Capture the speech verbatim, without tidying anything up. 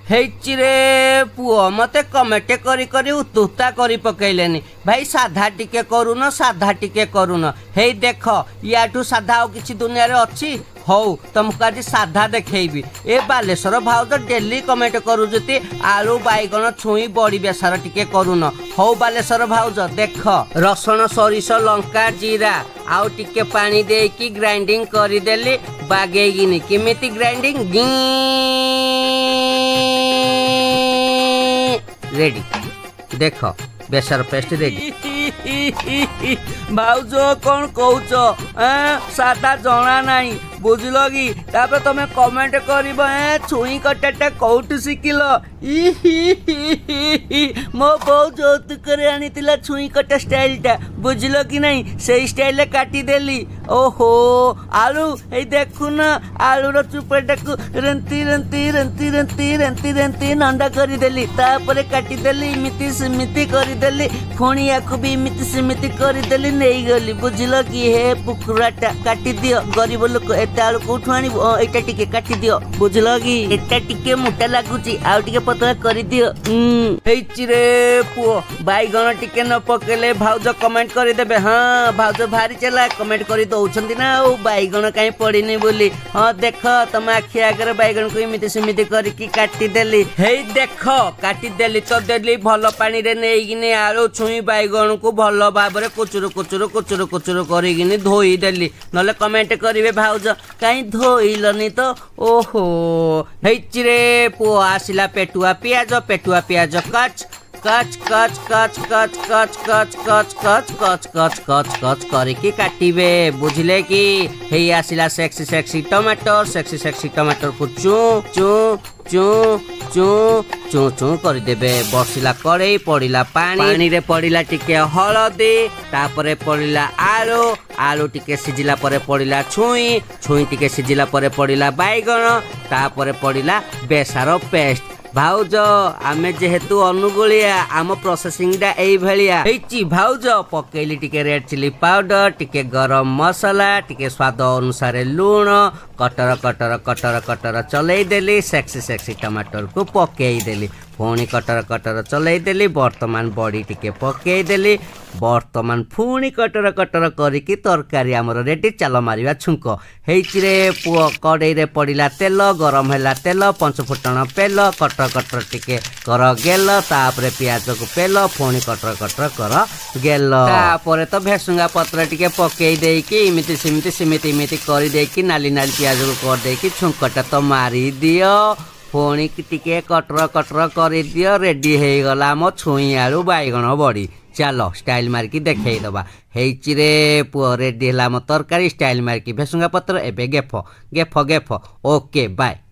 ହେଇଛି ରେ ପୁଅ ମତେ କମେଣ୍ଟ କରି କରି ଉତ୍ତୁତା କରି ପକେଇଲେନି ଭାଇ ସାଧା ଟିକେ କରୁନ ସାଧା ଟିକେ କରୁନ ହେଇ ଦେଖ ୟାଠୁ ସାଧା ଆଉ କିଛି ଦୁନିଆରେ ଅଛି ହଉ ତମକୁ ଆଜି ସାଧା ଦେଖେଇବି ଏ ବାଲେଶ୍ୱର ଭାଉଜ ଡେଲି କମେଣ୍ଟ କରୁଛନ୍ତି ଆଳୁ ବାଇଗଣ ଛୁଇଁ ବଡି ବେସାର ଟିକେ କରୁନ ହଉ ବାଲେଶ୍ୱର ଭାଉଜ ଦେଖ ରସୁଣ ସୋରିଷ ଲଙ୍କା ଜିରା ଆଉ ଟିକେ ପାଣି ଦେଇକି ଗ୍ରାଇଣ୍ଡିଙ୍ଗ କରିଦେଲି ବାଗେଇକିନି କେମିତି ଗ୍ରାଇଣ୍ଡିଙ୍ଗ रेडी देख बेसार पेस्ट रेडी भाउज कौन कौच सादा जना नहीं बुझल कि तापर तुम कमेंट कर छुई कटाटा कौटू शिखिल मो बो जौतुक आनी छुई कटा स्टाइलटा बुझल कि नहीं से स्टाइल काटिदेली ओहो आलू ये देखुन आलूर चुपटा को रंती रंती रंती रंती रंती रंती नंदा करदेली तापर काटिदेली इमिति सिमिति करदेली पुणी या भी इमिति सिमिति करदेली नहीं गली बुझल कि हे पुकुराटा काटी दियो गरीब लोक एत आलू कौटू आनी एटा टिके काटी दियो बुझल कि एटा टिके मोटा लगुची आउ टिके पतला कर दियो हेची रे पुओ बैगण टिके न पकेले भाउज कमेंट कर देबे हां भाउज भारी चला कमेंट कर दउछंती ना ओ बैगण काई पड़िनी बोली हां देख तम आखि आगे बैगण को इमिति सिमिति करके काटी देली हेई देख काटी देली तो देली भल पानी रे नेइगिनी आलू छुई बैगण को भल भाबरे कुचुर कुचुर कुचुर कुचुर करिगिनी धोई देली नले कमेंट करिवे भाउज काई धोइलनी तो ओहो हेची रे पुओ आसिला पेटुआ पियाज पेटुआ पियाज कच कच कच कच कच कच कच कच कच कच कच कच कच करके काटिबे बुझले कि हेई आसिला सेक्सी सेक्सी टमाटर सेक्सी सेक्सी टमाटर को चू चू चू चू चू चू कर देबे बसिला कड़े पड़िला पानी पानी रे पड़िला टिके हळदी तापरे पड़िला आलू आलू टिके सिजिला परे पड़िला छुई छुई टिके सिजिला परे पड़िला बैगण तापरे पड़िला बेसार पेस्ट भाउज आमे जेहेतु अनुगुलिया आम प्रोसेसिंगटा एई भलिया हेची भाउज पकेली टिके रेड चिली पाउडर टिके गरम मसाला टिके स्वाद अनुसार लूण कटर कटर कटर कटर चलै देली सेक्सी सेक्सी टमाटर को पकेई देली पुणी कटर कटर चलै देली वर्तमान बड़ी टिके पकेई देली वर्तमान पुणी कटर कटर करिकी तरकारी हमर रेडी चल मारिवा छुंक हेची रे पुओ कड़ई रे पड़िला तेल गरम हैला तेल पंच फुटण पेल कटर कटर टिके कर गेल तापरे प्याज को पेल पुणी कटर कटर कर गेल तापरे तो भेसुंगा पत्र टिके पकेई देकी इमिति सिमिति सिमिति इमिति करि देकी नाली नाली प्याज को कर देकी छुंकटा तो मारी दियो पुणी टिके कटर कटर कर दियो रेडी हो गला मो छुई आलू बैगण बड़ी चलो स्टाइल मार्की देखई दबा हेची रे पुओ रेडी हला मो तरकारी स्टाइल मार्की भेसुंगा पत्र एबे गेफ गेफ गेफ ओके बाय।